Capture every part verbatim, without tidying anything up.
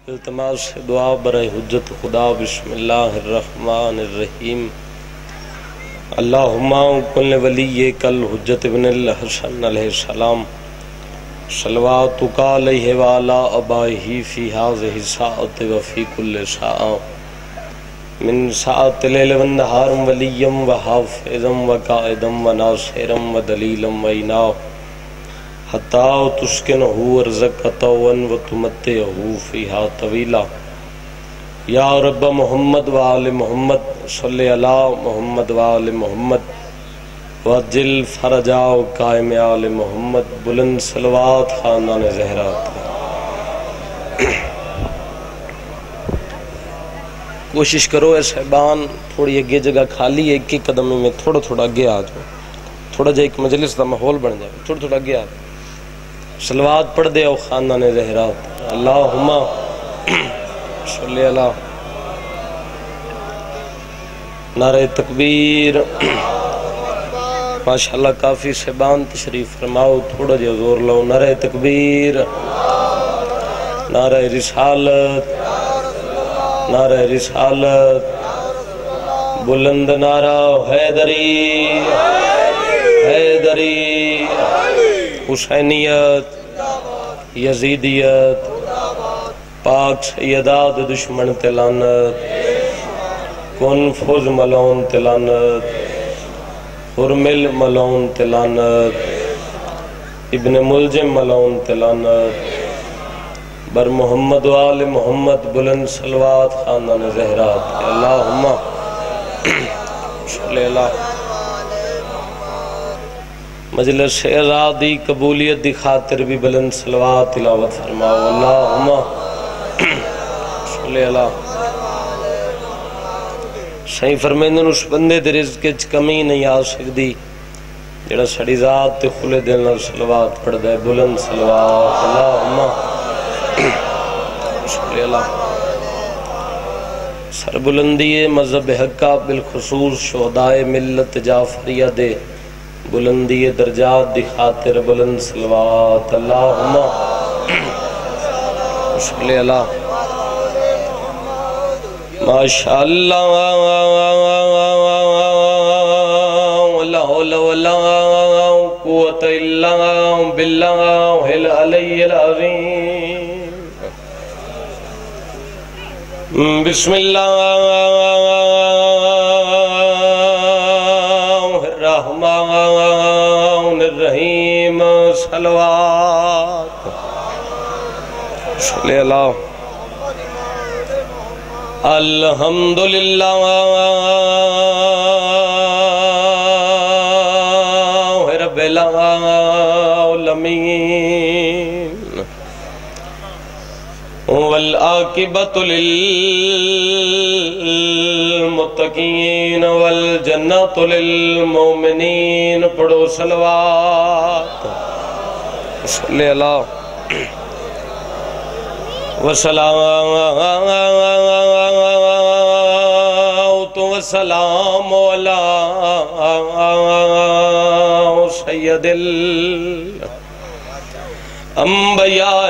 التماس دعا برائے حجت خدا بسم اللہ الرحمن الرحیم اللہم کل ولی کل حجت ابن الحسن علیہ السلام صلواتک علیہ وعلا ابائہ فی ہذہ الساعۃ وفی کل ساعۃ من ساعۃ اللیل والنہار ولیا وحافظا وقائدا وناصرا ودلیلا وعینا حتی تسکنہ ارزقہ وتمتعہ فیہا طویلا یا رب محمد وآل محمد صلی علی محمد وآل محمد وعجل فرجا قائم آل محمد بلند صلوات خاندان زہرا. کوشش کرو اے صاحبان تھوڑی اگے جگہ خالی ہے، ایک ایک قدم میں تھوڑا تھوڑا اگے آ جاؤ، تھوڑا جا ایک مجلس کا ماحول بن جائے، تھوڑا تھوڑا اگے آ جاؤ، صلوات پڑھ دے او خاندان زہرا. اللہم صلی اللہ. نعرہ تکبیر. ماشاءاللہ کافی صاحبان تشریف فرماؤ، تھوڑا جا زور لو. نعرہ تکبیر، نعرہ رسالت، نعرہ رسالت، بلند نعرہ حیدری حیدری، حسینیت، یزیدیت، پاک سیدات دشمن تلانت، کن فوز ملون تلانت، حرمل ملون تلانت، ابن ملجم ملون تلانت، بر محمد وآل محمد بلند صلوات خاندان زہرات. اللہم صلی اللہ. مجلس ازادی قبولیت دی خاطر بھی بلند صلوات تلاوت فرماؤ. اللہم صلی اللہ. صحیح فرمیندن اس بندے دے رزق کے کمی نہیں آ سکتی جڑا سڑی ذات تے کھلے دل نال صلوات پڑھ دے. بلند صلوات. اللہم صلی اللہ. سر بلندی مذہب حقہ بالخصوص شہدائے ملت جعفریہ دے بلندی درجات دی خاطر بلند صلوات. اللہم صلی اللہ. ماشاءاللہ ولا حول ولا قوت الا باللہ العلی العظیم. بسم اللہ الرحمن الرحیم. صلوات صلی اللہ. الحمدللہ رب العالمین والعاقبۃ للمتقین والجنۃ للمؤمنین. پڑھو صلوات. صلی اللہ. وسلام وسلام علی سید الانبیاء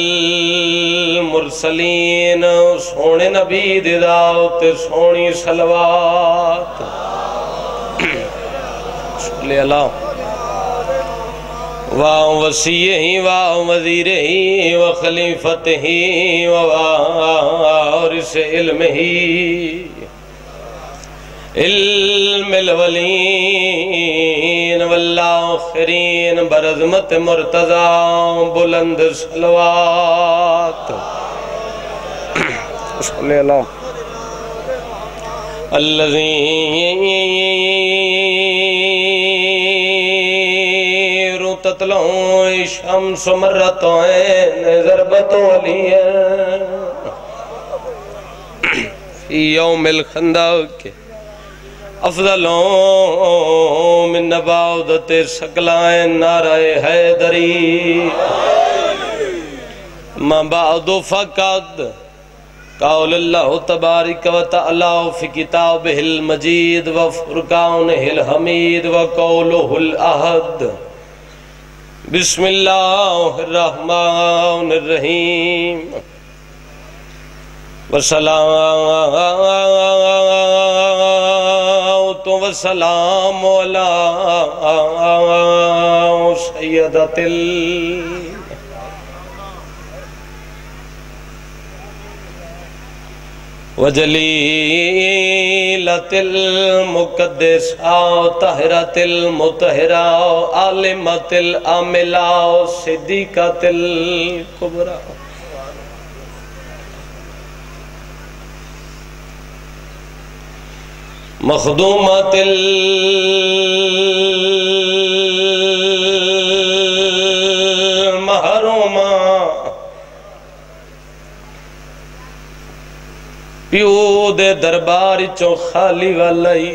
والمرسلین. سونے نبی دی دعوت سونی صلوات. صلی اللہ. وَوَسِيِّهِ وَوَزِيرِهِ وَخَلِيفَتِهِ وَوَارِثِ عِلْمِهِ علم الولین والآخرین برعظمت مرتضی بلند صلوات. صلی اللہ. الذین تطلع الشمس مرتين ضربة وليا في يوم الخندق افضل من نباودت سقلائن نعرہ حیدری. ما بعد فقد قول اللہ تبارک و تعالی فی کتابہ المجید و فرقانہ الحمید و قولہ الاحد. بسم اللہ الرحمن الرحیم. وصلاۃ وسلام علی سیدۃ ال وجلیلۃ المقدسہ طاہرۃ المطہرہ عالمۃ العاملہ صدیقۃ الکبریٰ مخدومۃ المحرومہ پیو دے دربار چوں خالی والائی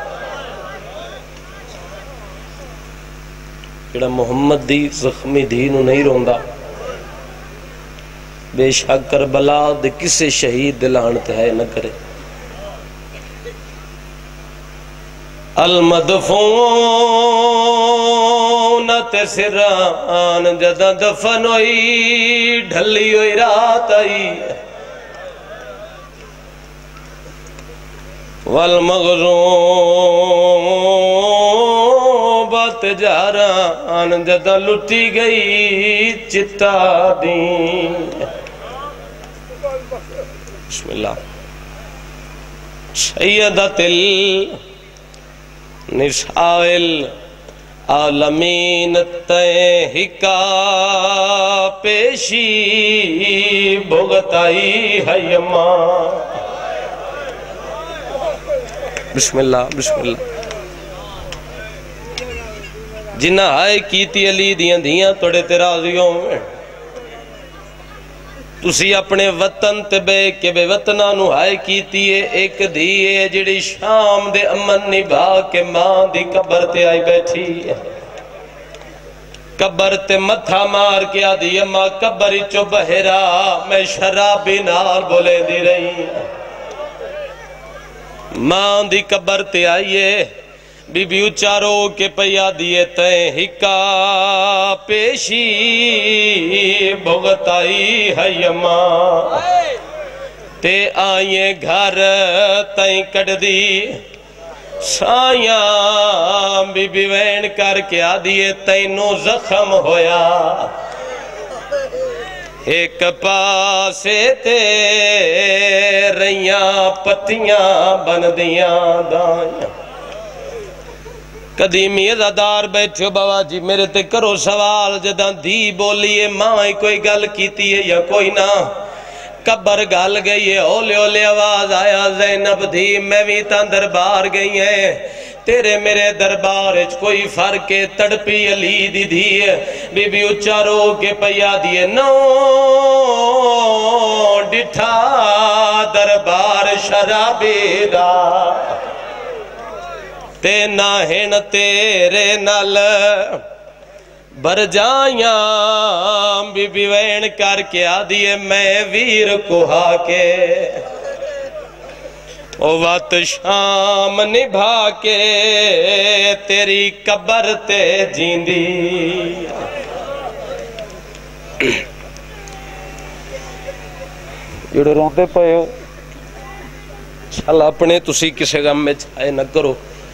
جڑا محمد دی زخمی دھی نو نہیں روندا بے شک کربلا دے کسے شہید دے لعنت ہے نہ کرے المدفون سران جدہ دفن ہوئی ڈھلی ہوئی رات آئی والمغروبت جاران جدہ لٹی گئی چتا دین بسم اللہ سیدۃ ال نساء العالمین تہکا پیشی بھگتائی حیمہ بسم اللہ بسم اللہ جنہ آئے کیتی علی دیاں دیاں توڑے تیرازیوں میں تسی اپنے وطن تے بے کے بے وطنہ نو آئے کیتی ہے ایک دیئے جڑی شام دے امن نبھا کے ماں دی قبر تے آئی بیٹھی ہے قبر تے متھا مار کے آدھی اماں قبری چو بہرا میں شرابی نال بولے دی رہی ماں دی قبر تے آئیے بی بی اچارو کے پیا دیے تے ہکا پیشی بھگتائی حیمہ تے آئیے گھر تائیں کٹ دی سایاں بی بی وین کر کے آدیے تینوں زخم ہویا ایک پاسے تے ریاں پتیاں بندیاں دائیاں قدیمی ازادار بیٹھو بابا جی میرے تے کرو سوال جداں دی بولیے ماں کوئی گل کیتی ہے یا کوئی نہ قبر گل گئی ہے اولے اولے آواز آیا زینب دی میں بھی تاں دربار گئی ہے تیرے میرے دربار کوئی فرق تڑپی علی دی دی بی بی اچھا رو کے پیا دیے نو ڈٹھا دربار شرابی دا تے ناہن تیرے نال بر جائیاں بی بی وین کر کے آدھیے میں ویر کوہا کے او وقت شام نبھا کے تیری قبر تے جیندی جڑے روندے پئے ہو چل اپنے تسی کسے غم میں چھائے نہ کرو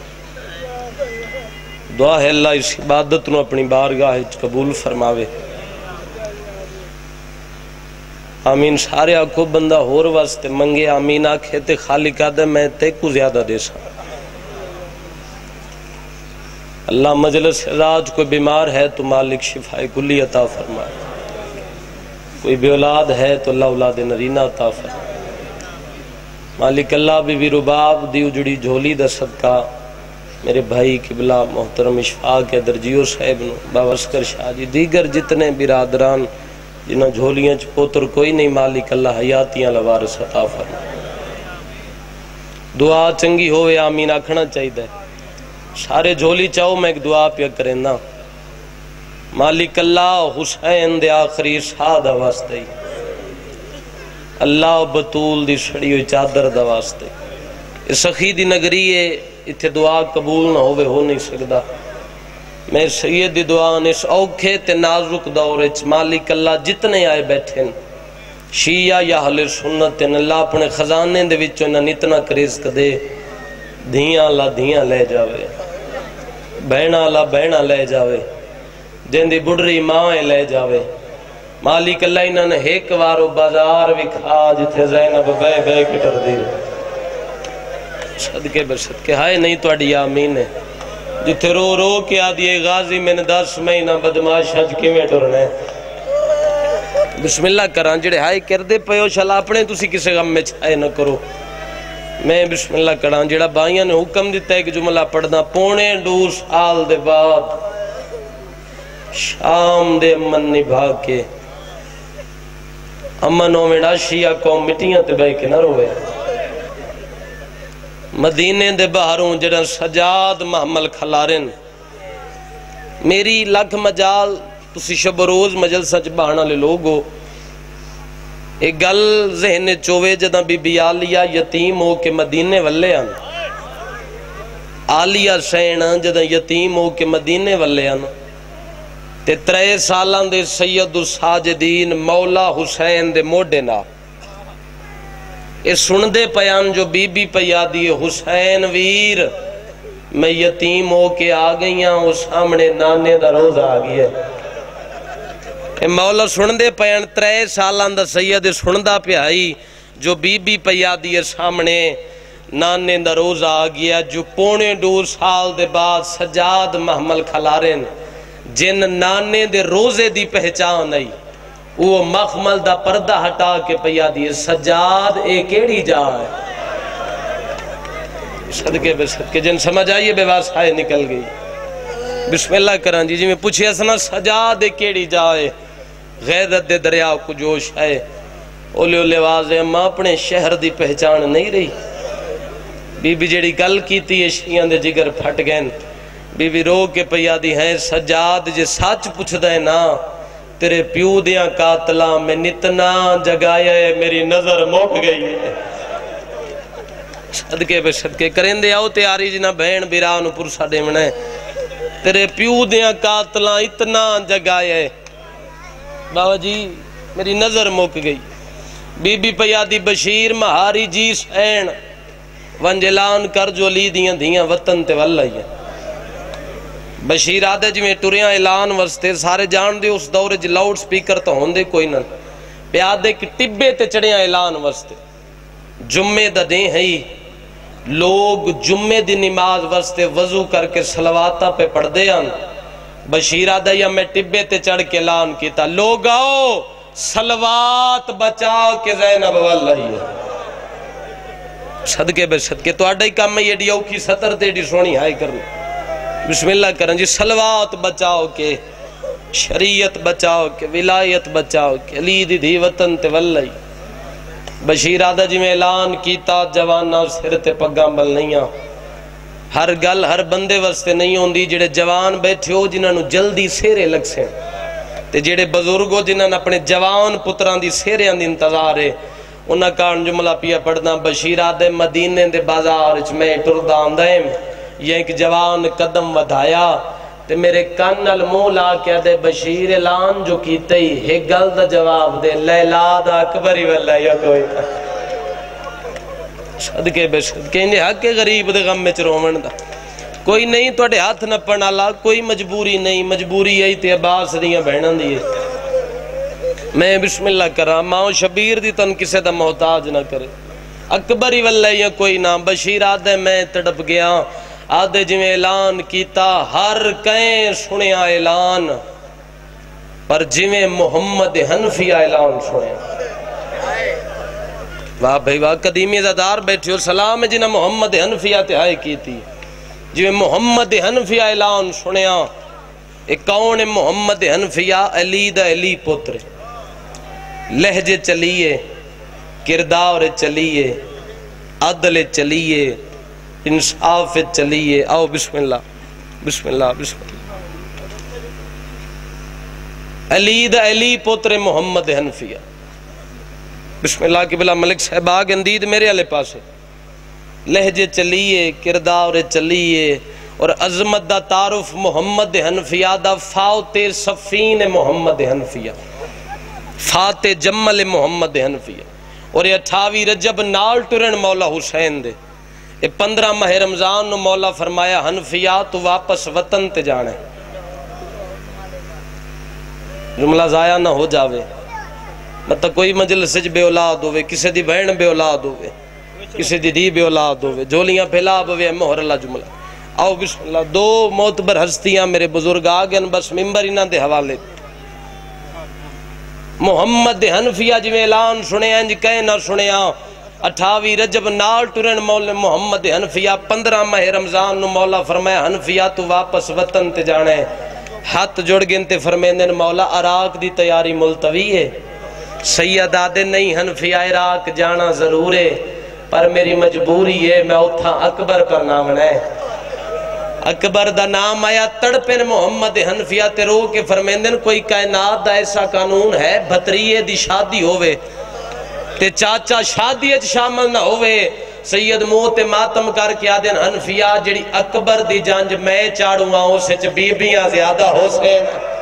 دعا ہے اللہ اس عبادت نو اپنی بارگاہ قبول فرماوے آمین سارے آکھو بندہ ہور واسطے منگے آمین آکھے تے خالق آدھے میں تے کو زیادہ دے سا اللہ مجلس راج کوئی بیمار ہے تو مالک شفاء کلی عطا فرمائے کوئی بے اولاد ہے تو اللہ اولاد نرینہ عطا فرمائے مالک اللہ بی بی رباب دی اجڑی جھولی دا صدقہ میرے بھائی قبلہ محترم اشفاق کے درجیو صاحب نو بابا اسکر شاہ جی دیگر جتنے برادران جنہاں جھولیاں چپوتر کوئی نہیں مالک اللہ حیاتیاں لوارس عطا فرمائے دعا چنگی ہوئے آمین آکھنا چاہیے دے سارے جھولی چاہو میں ایک دعا پیا کریں نا مالک اللہ حسین دے آخری سادہ واسطے اللہ بطول دی سڑی ہوئی چادر دا واسطے اس سخی دی نگری ہے اتھے دعا قبول نہ ہوئے ہو نہیں سکتا میں سید دی دعا نے اس اوکھے تے نازک دورے مالک اللہ جتنے آئے بیٹھیں شیعہ یا اہل سنت ان اللہ اپنے خزانے دے وچوں انہاں اتنا رزق دے دھیاں اللہ دھیاں لے جاوے بہنا اللہ بہنا لے جاوے جندی بڑری ماں لے جاوے مالک اللہ انہاں نے ایک وارو بازار وکھا جتھے زینب بے بے کے کر دی صدقے بے صدقے ہائے نہیں تو اڈی آمین ہے جتھے رو رو کے آدھیے غازی میں نے دس مہینہ بدماش حج کے میں ٹرنے بسم اللہ کران جڑے ہائے کردے پیو شلا اپنے تسی کسے غم میں چھائے نہ کرو میں بسم اللہ کران جڑا بائیاں نے حکم دیتا ہے کہ جملہ پڑھنا پونے دو سال دے بعد شام دے امن نبھا کے امنوں میں ناشیہ قوم مٹیاں تے بے کے نہ روے مدینے دے باہروں جڑا سجاد محمل کھلارن میری لکھ مجال تسی شب روز مجلسہ چ بہانا لے لوگو ایک گل ذہن چوے جدہ بی بی آلیہ یتیم ہو کے مدینے والے آن آلیہ سین جدہ یتیم ہو کے مدینے والے آن تے ترے سالان دے سید الساجدین مولا حسین دے موڈے نا اس سن دے پیان جو بی بی پیا دیے حسین ویر میں یتیم ہو کے آگئیاں وہ سامنے نانے دا روز آگئی ہے مولا سن دے پیان ترے سالان دا سید سن دا پیائی جو بی بی پیا دیے سامنے نانے دا روز آگئی ہے جو پونے دو سال دے بعد سجاد محمل کھلارن جن نانے دے روزے دی پہچان آئی وہ مخمل دا پردہ ہٹا کے پیا دیئے سجاد ایک ایڑی جا ہے صدقے بے صدقے جن سمجھ آئیے بے واسطائے نکل گئی بسم اللہ کران جی جی میں پوچھے اسنا سجاد ایک ایڑی جا ہے غیرت دے دریا کو جوش ہے اولے اولے واضح ماں اپنے شہر دی پہچان نہیں رہی بی بی جیڑی گل کی تھی شیعہ دے جگر پھٹ گئے بی بی رو کے پیا دی ہیں سجاد جے سچ پوچھ دے نا تیرے پیو دیاں قاتلاں میں نتنا جگایا ہے میری نظر موک گئی ہے صدقے بے صدقے کریں دے آؤ تیاری جنہ بہن بیران پرسا دے منے تیرے پیو دیاں قاتلاں اتنا جگایا ہے بابا جی میری نظر موک گئی بی بی پیا دی بشیر مہاری جی سین ونجلان کر جو لی دیاں دیاں وطن تے واللہ ہے بشیر آدھے جی میں ٹوریاں اعلان ورستے سارے جان دے اس دورے جی لاؤڈ سپیکر تو ہوندے کوئی نہ پیادے کی ٹبے تے چڑیاں اعلان ورستے جمعے دا دیں ہی لوگ جمعے دی نماز ورستے وضو کر کے صلواتہ پہ پڑھ دے آن بشیر آدھے یا میں ٹبے تے چڑھ کے اعلان کیتا لوگ آؤ صلوات بچاؤ کے زینب واللہ ہے صدقے بے صدقے تو آڈائی کام میں یہ ڈیو کی ستر تے ڈی سونی ہائی کرنا بسم اللہ کریں جی صلوات بچاؤ کے شریعت بچاؤ کے ولایت بچاؤ کے علی دی دی وطن تے واللہی بشیر آدھا جی میں اعلان کیتا جوانہ سر تے پگاں بل نہیں آ ہر گل ہر بندے وستے نہیں ہوندی جڑے جوان بیٹھے ہو جنہاں نو جلدی سیرے لگ سے تے جڑے بزرگو جنہاں نے اپنے جوان پتران دی سیرے اندی انتظار ہے انہاں کارن جملہ پیا پڑھنا بشیر آدھے مدینے دے بازار اچھ میں ٹردان دائم یہ ایک جوان قدم ودھایا تے میرے کان المولا کیا دے بشیر اعلان جو کیتے ہی ایک گل دا جواب دے لیلا دا اکبری واللہ یا کوئی صدقے بے صدقے انہیں حق غریب دے غم میں چرومن دا کوئی نہیں تو اٹھے ہاتھ نہ پڑھنا اللہ کوئی مجبوری نہیں مجبوری یہی تے عباس دیاں بہنان دیئے میں بسم اللہ کرام ماں شبیر دی تن کسے دا محتاج نہ کرے اکبری واللہ یا کوئی نہ بشیر آدھے میں تڑپ گیا آدھے جی میں اعلان کیتا ہر کہیں سنیا اعلان پر جی میں محمد حنفیہ اعلان سنیا واہ بھائی واہ قدیمی زدار بیٹھے ہو سلام جنہ محمد حنفیہ تہائی کی تھی جی میں محمد حنفیہ اعلان سنیا ایک کون محمد حنفیہ علی دا علی پتر لہجے چلیے کردار چلیے عدل چلیے انصاف چلیے آؤ بسم اللہ بسم اللہ بسم اللہ علی دا علی پتر محمد حنفیہ بسم اللہ کی بلا ملک صاحب آگ اندید میرے علی پاسے لہجے چلیے کردار چلیے اور عظمت دا تعارف محمد حنفیہ دا فاوت صفین محمد حنفیہ فاتح جمل محمد حنفیہ، اور یہ اٹھاوی رجب نال ٹرن مولا حسین دے، یہ پندرہ ماہ رمضان نو مولا فرمایا حنفیہ تو واپس وطن تے جانا ہے، جملہ ضائع نہ ہو جاوے، مطلب کوئی مجلس بے اولاد ہوئے، کسی دی بہن بے اولاد ہوئے، کسی دی دی بے اولاد ہوئے، جولیاں پھیلا ہوئے، مہر اللہ جملہ۔ آؤ بسم اللہ، دو معتبر ہستیاں میرے بزرگ آگئن، بس ممبر انہاں دے حوالے۔ محمد حنفیہ جو اعلان سنے ہیں جی کہیں نہ سنے ہیں، اٹھاوی رجب نال ٹرن مولا محمد حنفیہ، پندرہ ماہ رمضان نو مولا فرمایا حنفیہ تو واپس وطن تے جانے، ہاتھ جڑ گن تے فرمیندن مولا عراق دی تیاری ملتوی ہے، سید آدھے نہیں حنفیہ عراق جانا ضرور ہے، پر میری مجبوری ہے، میں اتھا اکبر کا نام ہے، اکبر دا نام آیا، تڑپن محمد حنفیہ تے رو کے فرمیندن کوئی کائنات دا ایسا قانون ہے، بھتریے دی شادی ہوئے تے چاچا شادی اچ شامل نہ ہوئے، سید موت ماتم کر کے آدھن حنفیہ جڑی اکبر دی جانج میں چاڑوں آؤں سے چھ بیبیاں زیادہ ہو سے،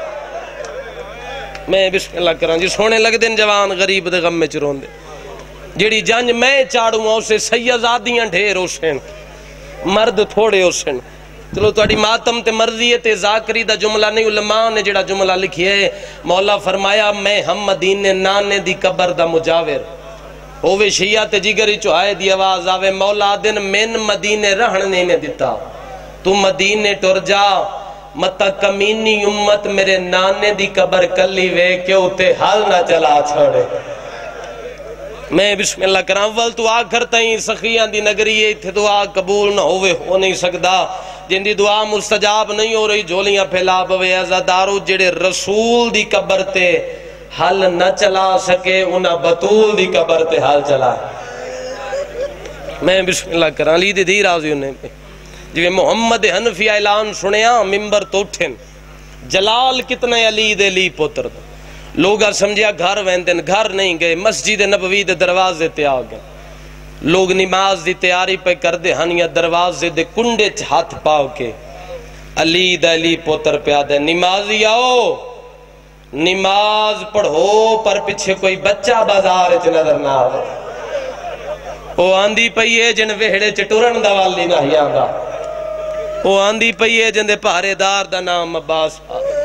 میں بسم اللہ کران جی سونے لگ دن جوان غریب دے غم میں چرون دے، جڑی جانج میں چاڑوں آؤں سے سیدادیاں ڈھیر ہو سین، مرد تھوڑے ہو سین، چلو تو اڑی ماتم تے مرضی ہے تے ذاکری دا جملہ نہیں، علماء نے جڑا جملہ لکھی ہے، مولا فرمایا میں ہم مدینے نانے دی قبر دا مجاور، ہووے شیعہ تے جگری چوہائے دی آواز آوے، مولا دن من مدینے رہنے میں دیتا، تو مدینے ٹر جا، متا کمینی امت میرے نانے دی قبر کلی وے کہ اتے حال نہ چلا چھوڑے۔ میں بسم اللہ کرام، اول تو آخر تائیں سخیان دی نگری ہے، تھے دعا قبول نہ ہوئے ہو نہیں سکدا، جن دی دعا مستجاب نہیں ہو رہی، جھولیاں پھیلا بوے عزادارو جڑے رسول دی قبر تے حل نہ چلا سکے، انہا بطول دی قبر تے حل چلا ہے۔ میں بسم اللہ کرام، لی دی دی رازی انہیں پہ جو محمد حنفیہ اعلان سنیا ممبر تو اٹھن، جلال کتنا علی دے لی پتر دا، لوگا سمجھیا گھر ویندن، گھر نہیں گئے، مسجد نبوی دے دروازے تے آگئے، لوگ نماز دی تیاری پہ کر دے ہنیا دروازے دے کنڈے چھ ہاتھ پاؤ کے، علی دا علی پتر پہ آدھے نمازی آؤ، نماز پڑھو، پر پچھے کوئی بچہ بازار چھ نظر نہ آئے، او آندھی پئیے جن وہڑے چٹورن دا والی نہ ہی آندھا، او آندھی پئیے جن دے پہرے دار دا نام عباس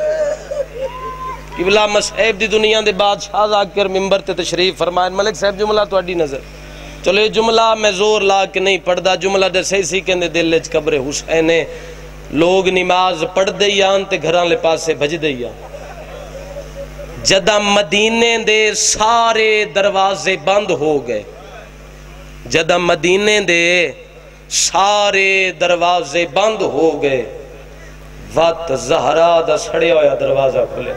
قبلہ مسحب دی دنیا دے بادشاہ ذاکر ممبر تے تشریف فرمائن، ملک صاحب جملہ تو اڈی نظر، چلو یہ جملہ میں زور لا کے نہیں پڑھ دا، جملہ دے سی سی کے دل لچ قبر حسین، لوگ نماز پڑھ دیان تے گھران لے پاسے بھج دیان، جدہ مدینے دے سارے دروازے بند ہو گئے، جدہ مدینے دے سارے دروازے بند ہو گئے، وقت زہرا دا سڑے ہویا دروازہ کھلے،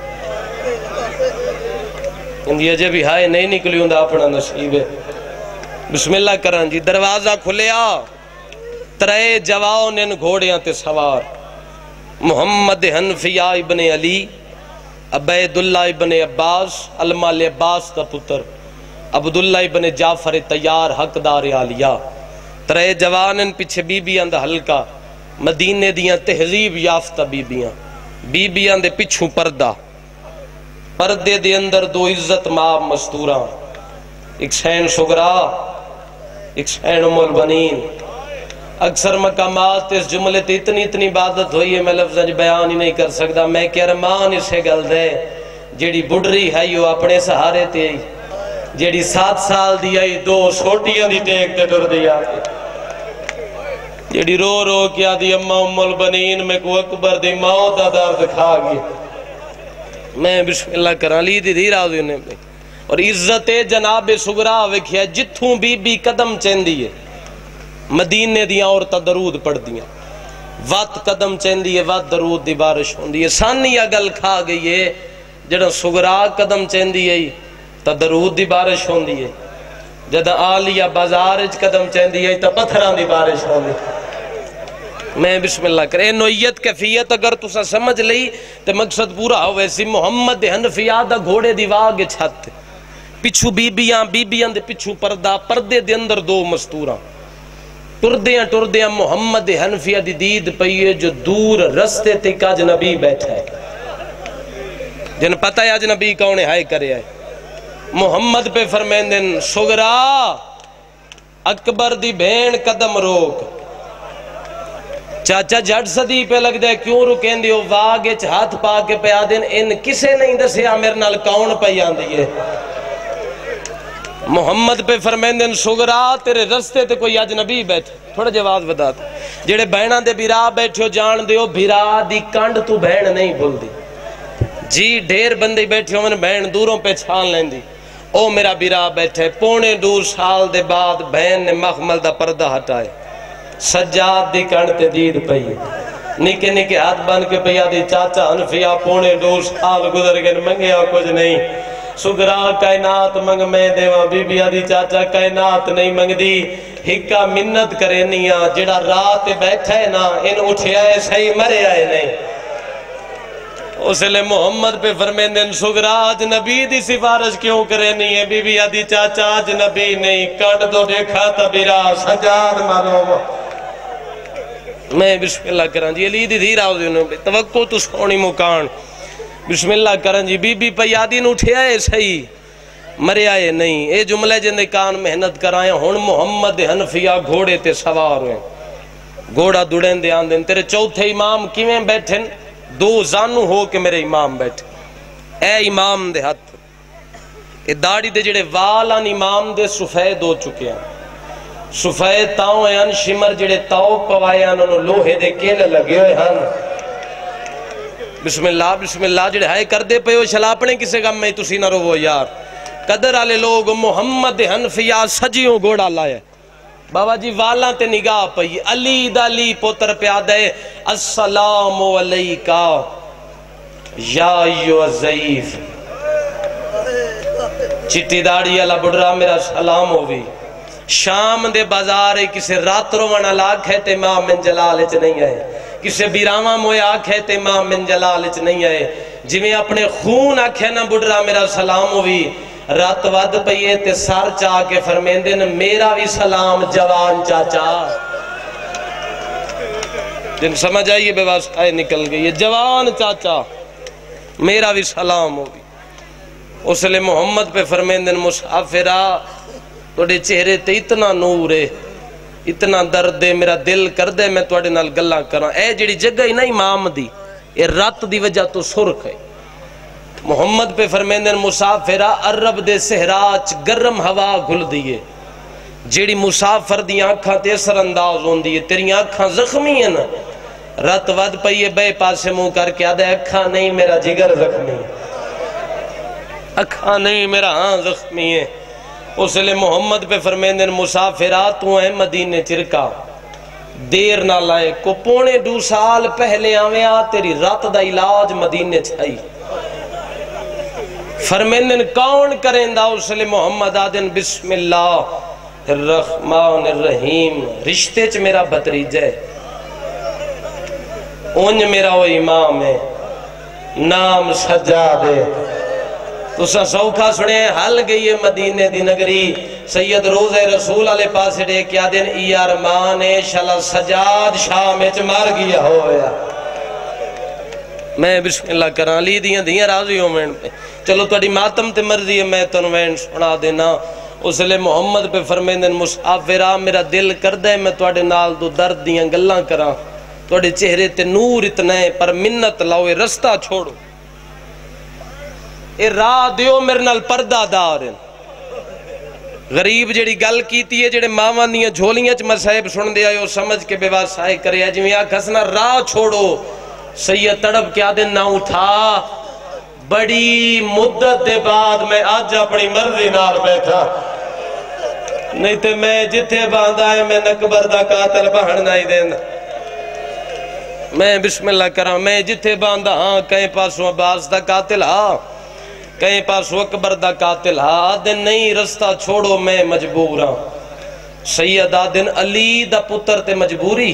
اندھی اجے بھی ہائے نہیں نکلی ہوں دا اپنا نصیب ہے، بسم اللہ کران جی دروازہ کھلیا، ترے جواؤں ان گھوڑیاں تے سوار، محمد حنفیہ ابن علی، عبیداللہ ابن عباس، المال عباس کا پتر، عبداللہ ابن جعفر تیار حقدار عالیہ، ترے جوان ان پیچھے بی بیاں دا حلقہ، مدینے دیاں تہذیب یافتہ بی بیاں، بی بیاں دے پچھوں پردہ، پردے دے اندر دو عزت ماب مستوراں، ایک سین شگرا، ایک سین ام البنین، اکثر مقامات اس جملے تے اتنی اتنی عبادت ہوئی ہے میں لفظ بیان ہی نہیں کر سکتا، میں کہ ارمان اسے گل دے، جیڑی بڑھری ہے یہ اپنے سہارے تے، جیڑی سات سال دی آئی دو سوٹیاں دی ٹیک تے ڈر دیا، جیڑی رو رو کیا دی اممہ ام البنین میں کو اکبر دی موت درد کھا گئی، میں بسم اللہ کران لی دی دی راضی انہیں پہ، اور عزت جناب سگرا وکھیا جتھوں بی بی قدم چیندی ہے، مدینے دیاں عورتاں درود پڑھ دیاں، وقت قدم چیندی ہے، وقت درود دی بارش ہوندی ہے، سانی اگل کھا گئی ہے، جڑا سگرا قدم چیندی ہے تا درود دی بارش ہوندی ہے، جدہ آلیہ بازار اچ قدم چیندی ہے تا پتھران دی بارش ہوندی ہے۔ میں بسم اللہ کرے نوعیت کیفیت اگر تسا سمجھ لئی تو مقصد پورا ہوئے سی، محمد حنفیہ دا گھوڑے دی واگ چھت، پچھو بی بیاں بی بیاں دے پچھو پردہ، پردے دے اندر دو مستوراں، ٹردیاں ٹردیاں محمد حنفیہ دی دید پئیے جو دور رستے تک اجنبی بیٹھا ہے، جن پتہ ہے اجنبی کون ہائے کرے آئے، محمد پہ فرمیندن سغرا اکبر دی بین قدم روک چاچا جھٹ صدی پہ لگ دے کیوں رکیں دیو واگے ہاتھ پا کے پہ آدن ان کسے نہیں دسیا میرے نال کون پہ آندی ہے محمد پہ فرمیندن سغرا تیرے رستے تے کوئی اجنبی بیٹھ تھوڑا جواز بتا جڑے بہناں دے بیرا بیٹھو جان دیو بیرا دی کنڈ تو بہن نہیں بھول دی جی ڈھیر بندے بیٹھے ہوں بہن دوروں پہ چھان لیں دی او میرا بیرا بیٹھے پونے دور سال دے بعد بہن نے مخمل دا پردہ ہٹائے سجاد دی کنڈ تے دید پئی نکے نکے ہاتھ بن کے پیا دی چاچا انفیا پونے دور سال گزر گئے منگیا کچھ نہیں سگرا کائنات منگ میں دیواں بی بی آدھی چاچا کائنات نہیں منگ دی ہکا منت کرے نیا جڑا رات بیٹھے نا ان اٹھے آئے صحیح مرے آئے نہیں اس لئے محمد پہ فرمیندن سگرا آج نبی دی سفارش کیوں کرے نہیں ہے بی بی آدھی چاچا آج نبی نہیں کنڈ تو دیکھا تبیرا سجاد مارو میں بسم اللہ کران جی علی دی دھیر آؤ دیونوں توقع تو سونی مکان بسم اللہ کرن جی بی بی پہ یادین اٹھے آئے صحیح مرے آئے نہیں اے جملے جندے کان محنت کرائیں ہون محمد حنفیہ گھوڑے تے سوار ہوئے گھوڑا دوڑیں دے آن دیں تیرے چوتھے امام کیویں بیٹھیں دو زانو ہو کے میرے امام بیٹھے اے امام دے ہاتھ اے داڑی دے جڑے والان امام دے سفید ہو چکے ہیں سفید تاؤں ہیں شمر جڑے تاؤ پوائے ہیں انہوں لوہے دے کیلے لگے ہوئے ہیں بسم اللہ بسم اللہ جڑے ہائے کر دے پہ ہو شلاپنے کسے گم میں تسی نہ رو وہ یار قدر آلے لوگ محمد حنفیہ سجیوں گوڑا لائے بابا جی والا تے نگاہ پئی علی دالی پوتر پیادے السلام علیکہ یا ایو الزعیف چٹی داڑی اللہ بڑھرا میرا سلام ہوئی شام دے بازارے کسے رات روانہ لاکھ ہے تے ماں من جلال اچ نہیں آئے کسے بیراما موئے آکھے تے ماں من جلال اچ نہیں آئے جویں اپنے خون آکھے نا بڑھرا میرا سلام ہوئی رات ود پئیے تے سار چاہ کے فرمیندن میرا بھی سلام جوان چاچا جن سمجھ آئیے بے واسطہ نکل گئی یہ جوان چاچا میرا بھی سلام ہوگی اس لئے محمد پہ فرمیندن مسافرہ توڑے چہرے تے اتنا نور ہے اتنا درد ہے میرا دل کر دے میں توڑے نال گلہ کرا اے جڑی جگہ ہی نا امام دی اے رات دی وجہ تو سرخ ہے محمد پہ فرمیندن مسافرہ عرب دے سہراچ گرم ہوا گھل دیئے جیڑی مسافر دی آنکھاں تے سر انداز ہون دیئے تیری آنکھاں زخمی ہیں نا رات ود پئیے بے پاسے منہ کر کے آدھے اکھاں نہیں میرا جگر زخمی اکھاں نہیں میرا ہاں زخمی ہے اس لئے محمد پہ فرمیندن مسافرہ تو ہیں مدینے چرکا دیر نہ لائے کو پونے دو سال پہلے آویں آ تیری رات دا علاج مدینے چھائی فرمیندن کون کریں دا اس لئے محمد آدن بسم اللہ الرحمن الرحیم رشتے چ میرا بتریج ہے اونج میرا وہ امام ہے نام سجاد ہے تو سا سوکھا سنے حل گئی ہے مدینے دی نگری سید روز رسول علیہ پاس دے کیا دن ای ارمان شلا سجاد شام اچ مار گیا ہویا میں بسم اللہ کران لی دیاں دیاں راضی ہوں میں چلو تڑی ماتم تے مرضی ہے میں تنوین سنا دینا اس لئے محمد پہ فرمیندن مسافرہ میرا دل کر دے میں توڑے نال دو درد دیاں گلاں کران توڑے چہرے تے نور اتنا ہے پر منت لاؤے رستہ چھوڑو اے راہ دیو میرے نال پردہ دار ہیں غریب جڑی گل کیتی ہے جڑے ماوان دیاں جھولیاں چ مسائب سن دیا ہے سمجھ کے بے واسائے کرے ہے جویں آکھسنا راہ چھوڑو سید تڑپ کیا دن نہ اٹھا بڑی مدت دے بعد میں آج اپنی مرضی نال بیٹھا نہیں تے میں جتھے باندھا ہے میں نکبر دا قاتل بہن نہیں دینا میں بسم اللہ کرام میں جتھے باندھا ہاں کہیں پاسوں عباس دا قاتل ہاں کہیں پاسوں اکبر دا قاتل ہاں دن نہیں رستہ چھوڑو میں مجبور ہاں سید آدن علی دا پتر تے مجبوری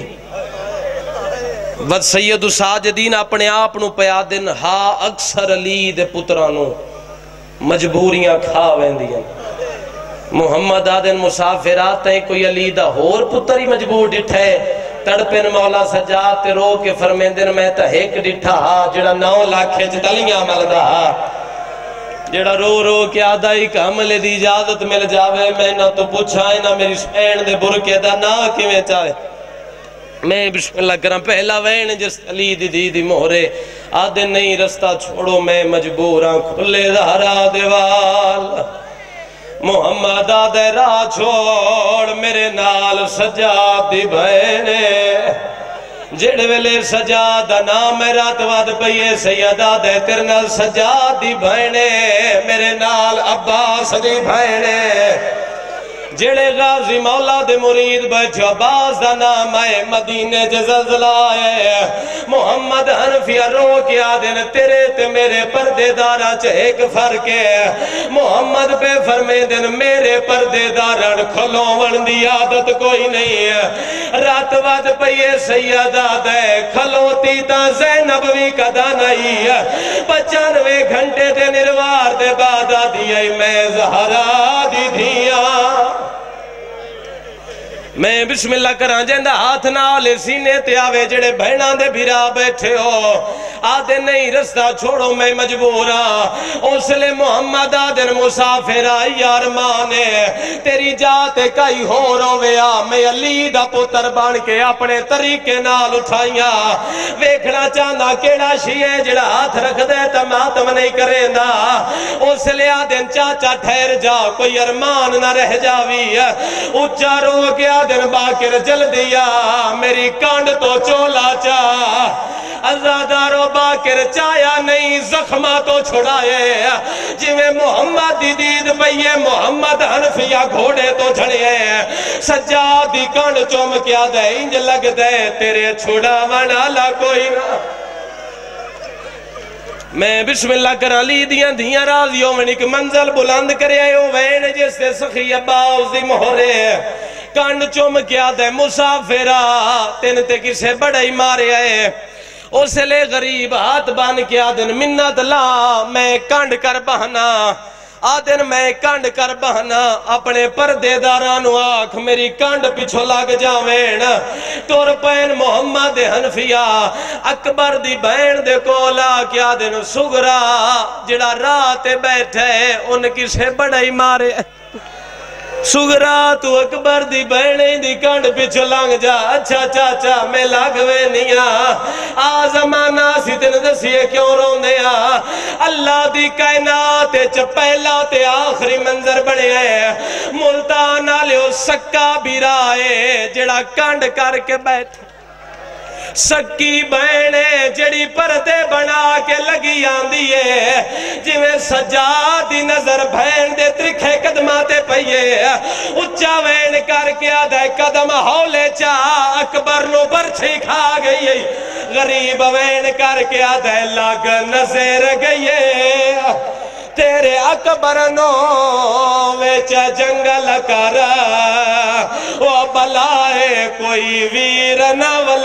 ود سید ساجدین اپنے آپ نو پیا دن ہا اکثر علی دے پترانو مجبوریاں کھا ویندیاں محمد آدن مسافرات ہیں کوئی علی دا ہور پتر ہی مجبور ڈٹھے تڑپن مولا سجاد تے رو کے فرمیندن میں تا ایک ڈٹھا ہا جڑا نو لاکھے چ تلیاں ملدا ہا جڑا رو رو کے آدھا ہی کاملے دی اجازت مل جاوے میں نہ تو پوچھا ہے نہ میری سین دے برکے دا نا کی میں چاہے میں بسم اللہ کرم پہلا وین جس علی دی دی دی مہرے آدھے نہیں رستہ چھوڑو میں مجبوراں کھلے دھارا دیوال محمد آدھے راہ چھوڑ میرے نال سجاد دی بہنے جڑ ویلے سجاد نام رات واد پئیے سیدہ دے ترنال سجاد دی بہنے میرے نال عباس دی بہنے جڑے غازی مولا دے مرید بیٹھو عباس دا نام ہے مدینے جے زلزلہ ہے محمد حنفیہ رو کے آدھن تیرے تے میرے پردے دارا چے ایک فرق ہے محمد پہ فرمے دن میرے پردے دارا کھلوں ون دی عادت کوئی نہیں ہے رات واد پئیے سیدہ دے کھلوں تیتا زینب بھی کدا نہیں ہے پچانوے گھنٹے دے نروار دے بادا دیئے میں زہرا دی دیا میں بسم اللہ کران جیندہ ہاتھ نالے سینے تے آوے جڑے بہنان دے بھیرا بیٹھے ہو آدھے نہیں رستہ چھوڑو میں مجبورا اس لئے محمد آدھن مسافر آئی یار مانے تیری جاتے کئی ہو رویا میں علی دا پتر بان کے اپنے طریقے نال اٹھائیا ویکھنا چاہنا کیڑا شیئے جڑا ہاتھ رکھ دے تماتم نہیں کریں دا اس لئے آدھن چاچا ٹھہر جا کوئی ارمان نہ رہ جاوی اچھا رو گیا دن باکر جل دیا میری کانڈ تو چولا چاہ ازادارو باکر چایا نہیں زخمہ تو چھڑائے جویں محمد دی دید پئیے محمد حنفیہ گھوڑے تو جھڑے سجادی کانڈ چوم کیا دے انج لگ دے تیرے چھڑا ونالا کوئی نہ میں بسم اللہ کرا لی دیاں دیاں رازیوں میں ایک منزل بلند کرے آئے ہو وین جس سے سخی عباس دی مہرے کانڈ چوم کیا دے مسافرہ تین تے کسے بڑا ہی مارے آئے اسے لے غریب ہاتھ بان کیا دن منت لا میں کانڈ کر بہنا آدن میں کانڈ کر بہنا اپنے پردے دارانو آنکھ میری کانڈ پیچھو لگ جاوین تور پین محمد حنفیہ اکبر دی بین دے کولا کیا دن سگرا جڑا رات بیٹھے ان کسے بڑا ہی مارے سگرا تو اکبر دی بہنے دی کانڈ پیچھو لانگ جا اچھا چاچا میں لاغوے نیا آزمانہ سی تن دسیے کیوں روندیا اللہ دی کائنات چپیلا تے آخری منظر بڑے ہیں ملتان آلیو سکا بھی رائے جڑا کانڈ کر کے بیٹھ سکی بہنے جڑی پردے بنا کے لگی آندی ہے جویں سجادی نظر بہن دے ترکھے قدماتے پئیے اچھا وین کر کے آدھے قدم ہولے چاہ اکبر نو برچھی کھا گئی غریب وین کر کے آدھے لگ نظر گئی تیرے اکبر نو ویچا جنگل کر وہ بلائے کوئی ویر نہ